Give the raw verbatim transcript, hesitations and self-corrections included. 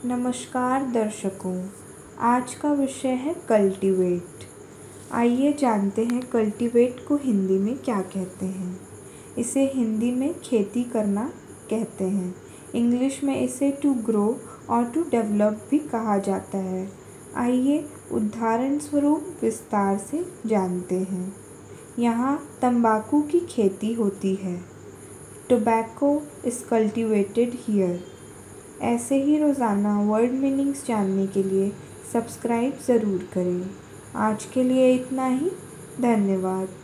नमस्कार दर्शकों, आज का विषय है कल्टीवेट। आइए जानते हैं कल्टीवेट को हिंदी में क्या कहते हैं। इसे हिंदी में खेती करना कहते हैं। इंग्लिश में इसे टू ग्रो और टू डेवलप भी कहा जाता है। आइए उदाहरण स्वरूप विस्तार से जानते हैं। यहाँ तंबाकू की खेती होती है। Tobacco is cultivated here. ऐसे ही रोज़ाना वर्ड मीनिंग्स जानने के लिए सब्सक्राइब ज़रूर करें। आज के लिए इतना ही। धन्यवाद।